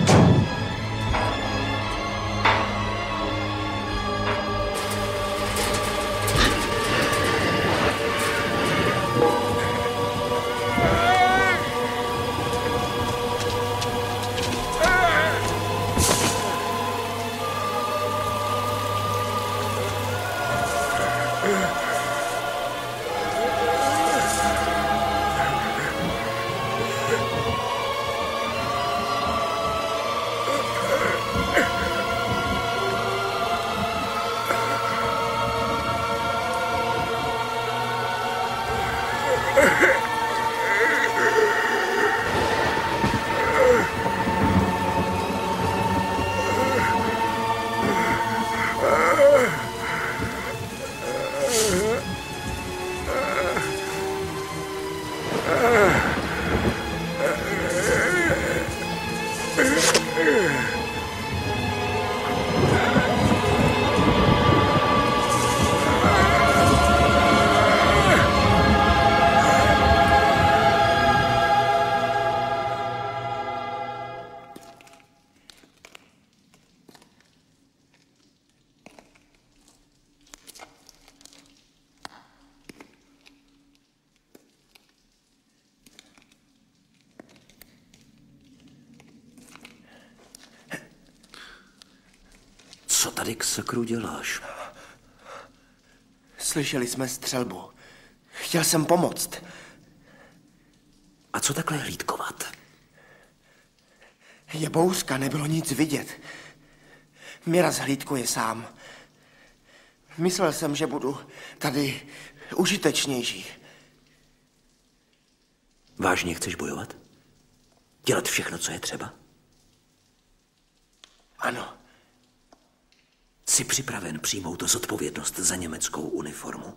tady k sakru děláš? Slyšeli jsme střelbu. Chtěl jsem pomoct. A co takhle hlídkovat? Je bouřka, nebylo nic vidět. Miraz hlídkuje sám. Myslel jsem, že budu tady užitečnější. Vážně chceš bojovat? Dělat všechno, co je třeba? Ano. Jsi připraven přijmout zodpovědnost za německou uniformu?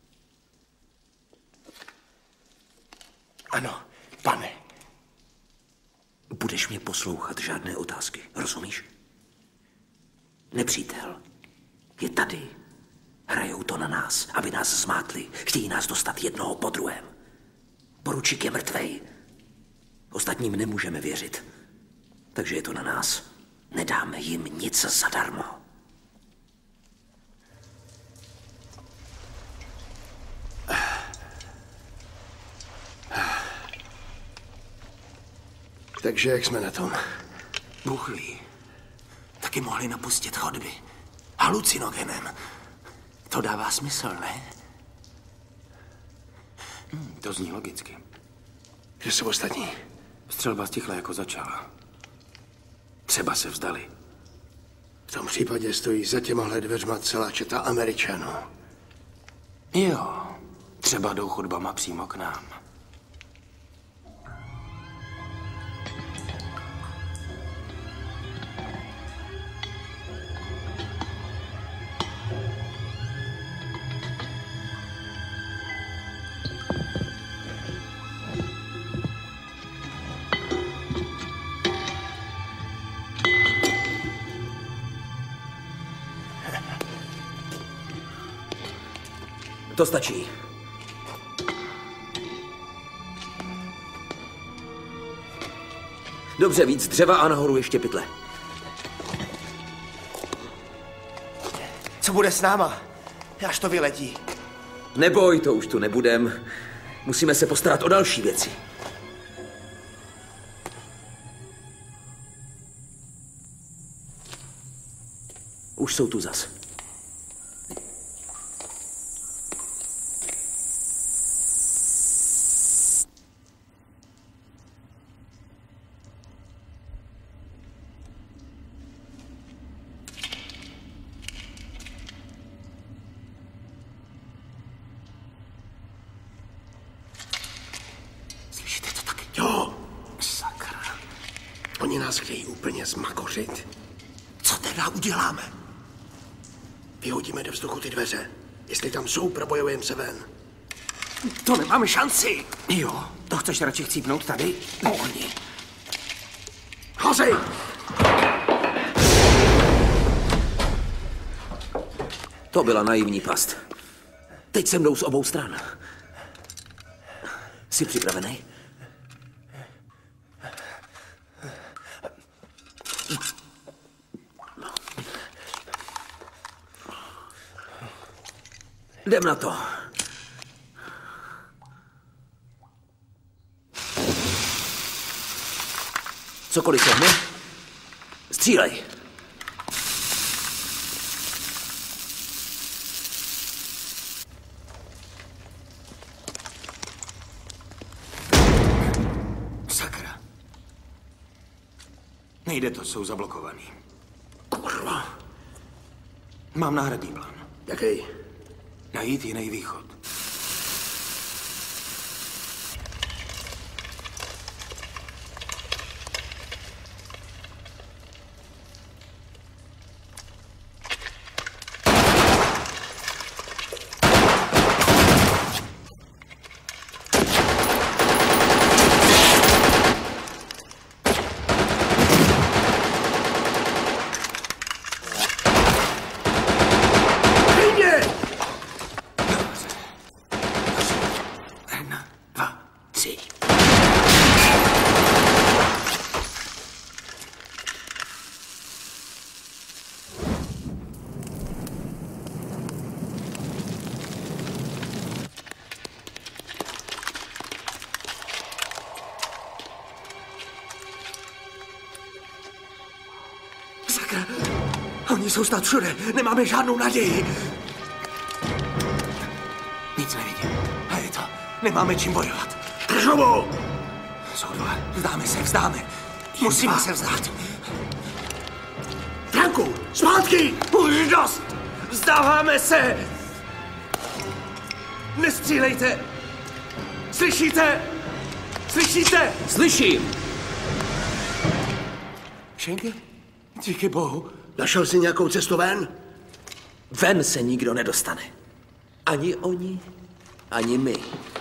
Ano, pane. Budeš mě poslouchat, žádné otázky, rozumíš? Nepřítel je tady. Hrajou to na nás, aby nás zmátli. Chtějí nás dostat jednoho po druhém. Poručík je mrtvej. Ostatním nemůžeme věřit. Takže je to na nás. Nedáme jim nic zadarmo. Takže jak jsme na tom? Bůh ví. Taky mohli napustit chodby. Halucinogenem. To dává smysl, ne? To zní logicky. Že jsou ostatní? Střelba stichla, jako začala. Třeba se vzdali. V tom případě stojí za těmahle dveřma celá četa Američanů. Jo, třeba jdou chodbama přímo k nám. To stačí. Dobře, víc dřeva a nahoru ještě pytle. Co bude s náma, až to vyletí? Neboj, to už tu nebudem. Musíme se postarat o další věci. Už jsou tu zas. Oni nás chtějí úplně zmakořit. Co teda uděláme? Vyhodíme do vzduchu ty dveře. Jestli tam jsou, probojujeme se ven. To nemáme šanci. Jo, to chceš radši chcípnout tady? No oni. Házej! To byla naivní past. Teď se mnou z obou stran. Jsi připravený? Jdem na to. Cokoliv se hne, střílej. Sakra. Nejde to, jsou zablokovaný. Kurva. Mám náhradní plán. Jaký? Najít jiný východ. Oni jsou snad všude. Nemáme žádnou naději. Nic nevidím. A je to. Nemáme čím bojovat. Držovu! Jsou dva. Vzdáme se, vzdáme. Musíme se vzdát. Franku, zpátky! Už dost! Vzdáváme se! Nestřílejte! Slyšíte? Slyšíte? Slyším! Šenke? Díky bohu. Našel jsi nějakou cestu ven? Ven se nikdo nedostane. Ani oni, ani my.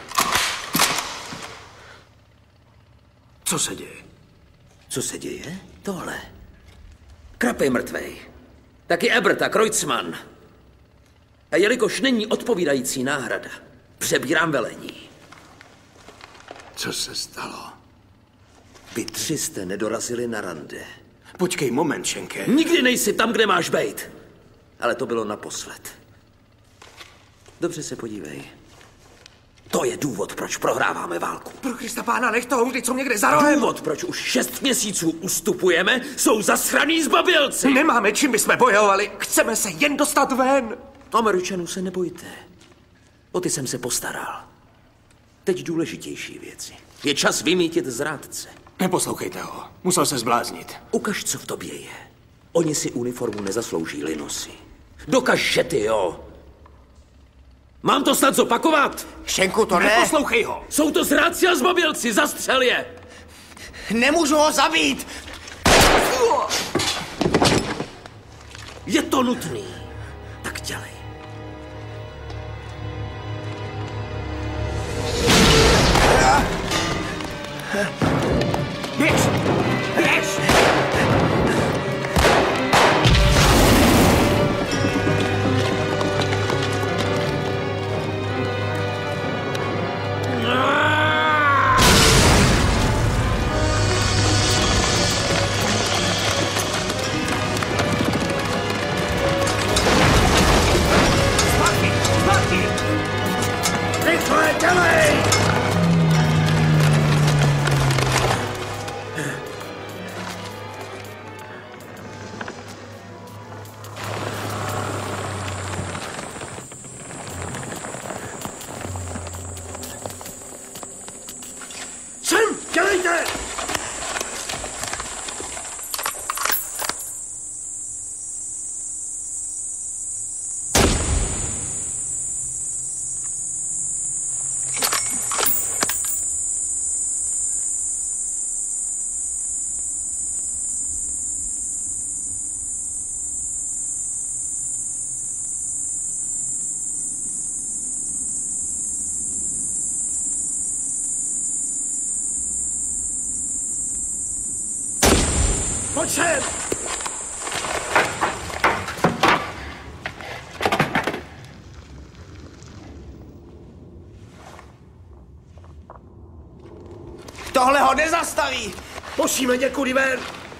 Co se děje? Co se děje? Tohle. Krab je mrtvej. Taky Ebert a Kreutzmann. A jelikož není odpovídající náhrada, přebírám velení. Co se stalo? Vy tři jste nedorazili na rande. Počkej moment, Šenke. Nikdy nejsi tam, kde máš bejt. Ale to bylo naposled. Dobře se podívej. To je důvod, proč prohráváme válku. Pro Krista pána, nech toho, vždyť jsou někde za rohem. Důvod, proč už 6 měsíců ustupujeme, jsou zasraný zbabělci. Nemáme čím bychom bojovali. Chceme se jen dostat ven. Američanů se nebojte. O ty jsem se postaral. Teď důležitější věci. Je čas vymítit zrádce. Neposlouchejte ho. Musel se zbláznit. Ukaž, co v tobě je. Oni si uniformu nezaslouží, Linosy. Dokaž, že ty jo. Mám to snad zopakovat? Šenku, to ne. Neposlouchej ho. Jsou to zrádci a zbabělci, zastřel je. Nemůžu ho zabít. Je to nutný. Tak dělej. Běž! Běž! Rychle, dělej! Sem, dělejte! Pojď sem! Tohle ho nezastaví. Musíme někudy ven!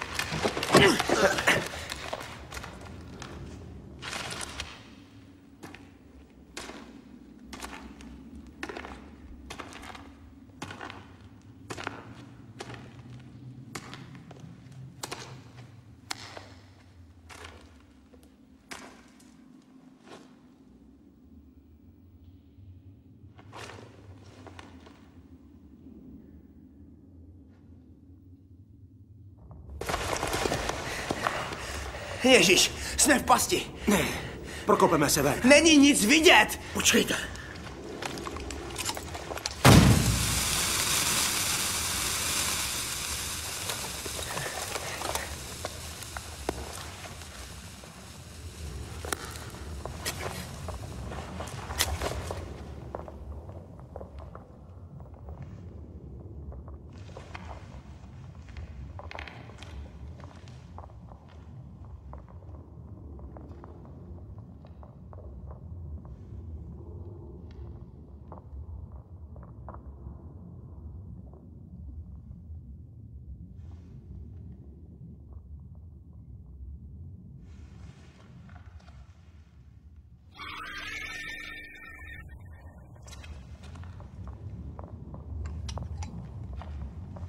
Ježíš, jsme v pasti. Ne, prokopeme se ven. Není nic vidět. Počkejte.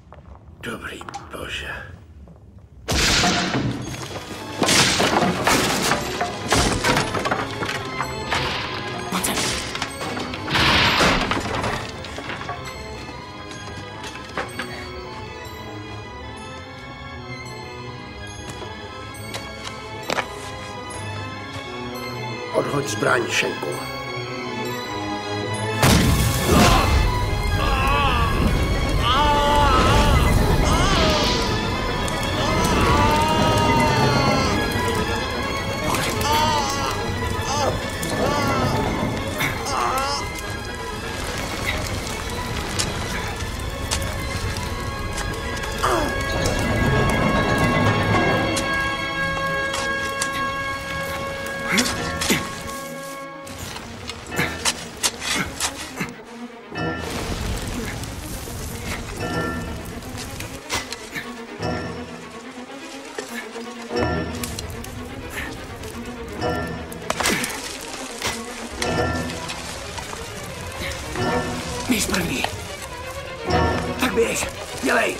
Dobrý bože. Odhoď zbraň, Šenku. Běž první. Tak běž, dělej.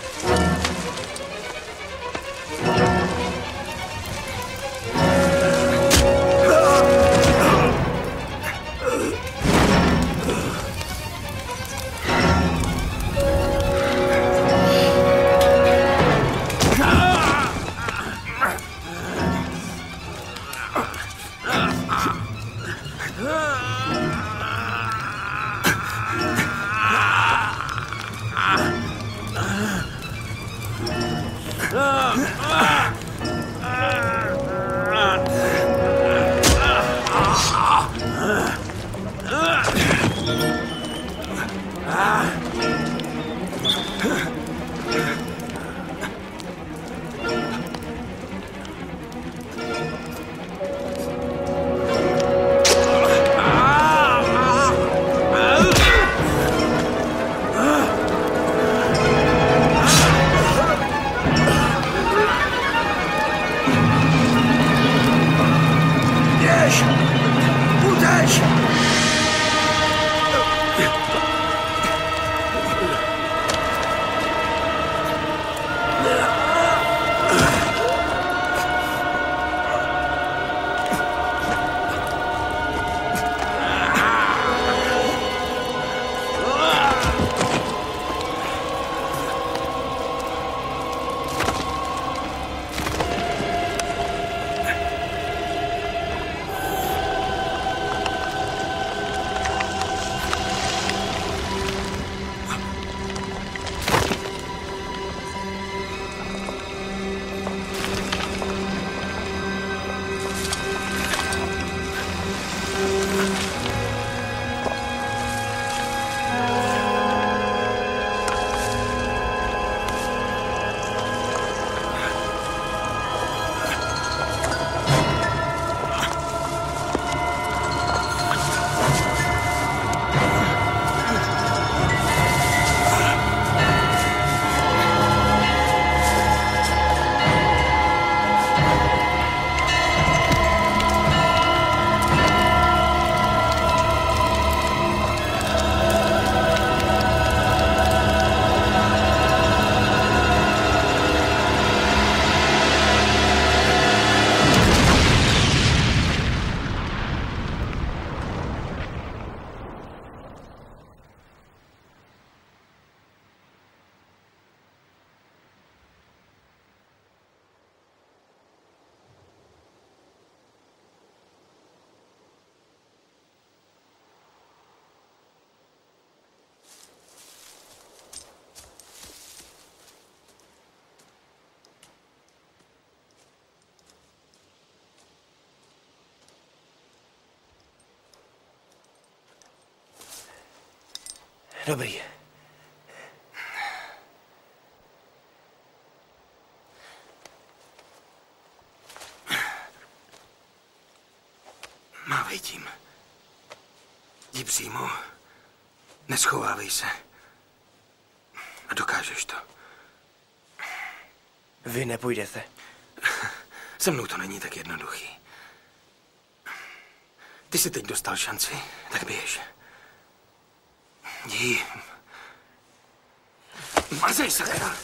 Dobrý. Mávej tím. Jdi přímo. Neschovávej se. A dokážeš to. Vy nepůjdete. Se mnou to není tak jednoduchý. Ty jsi teď dostal šanci, tak běž. Jdi. Mazej, sakra!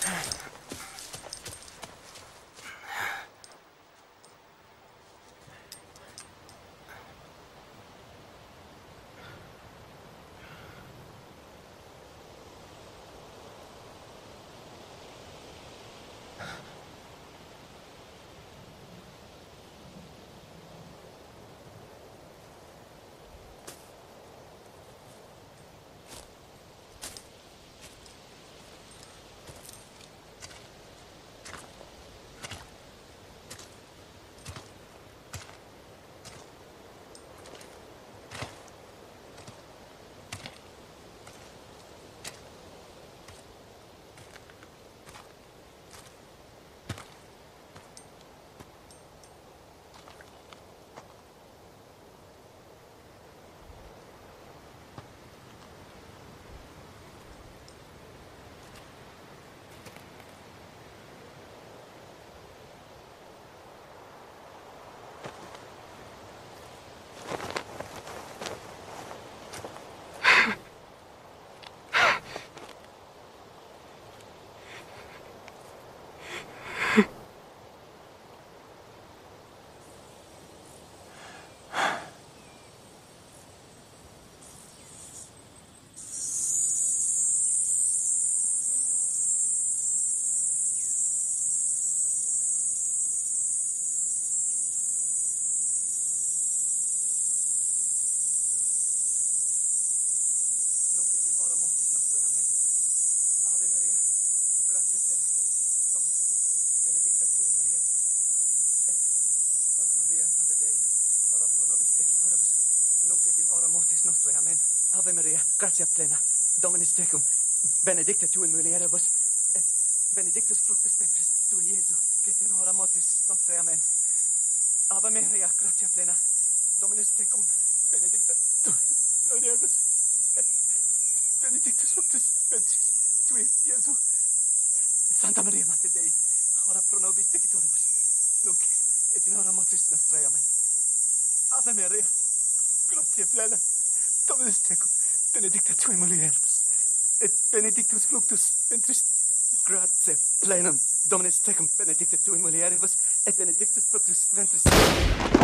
mortis nostre, amen. Ave Maria, gratia plena, Dominus tecum, benedicta tu in mulieribus, et benedictus fructus ventris tui, Iesu, que in hora mortis nostre, amen. Ave Maria, gratia plena, Dominus tecum, benedicta tu in mulieribus, et benedictus fructus ventris tui, Iesu. Santa Maria, Mater Dei, ora pro nobis peccatoribus, nunc et in hora mortis nostre, amen. Ave Maria, gratia plena, Dominus tecum, benedicta tu in mulieribus, et benedictus fructus ventris, gratia plenum, Dominus tecum, benedicta tu in mulieribus, et benedictus fructus ventris.